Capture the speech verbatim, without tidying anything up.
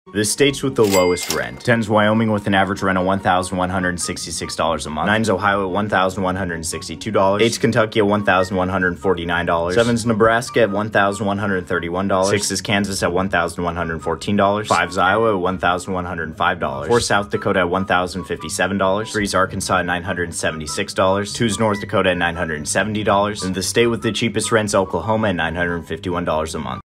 The states with the lowest rent. ten's Wyoming with an average rent of one thousand one hundred sixty-six dollars a month. nine's Ohio at one thousand one hundred sixty-two dollars. eight's Kentucky at one thousand one hundred forty-nine dollars. seven's Nebraska at one thousand one hundred thirty-one dollars. six is Kansas at one thousand one hundred fourteen dollars. five's Iowa at one thousand one hundred five dollars. four's South Dakota at one thousand fifty-seven dollars. three's Arkansas at nine hundred seventy-six dollars. two's North Dakota at nine hundred seventy dollars. And the state with the cheapest rent's Oklahoma at nine hundred fifty-one dollars a month.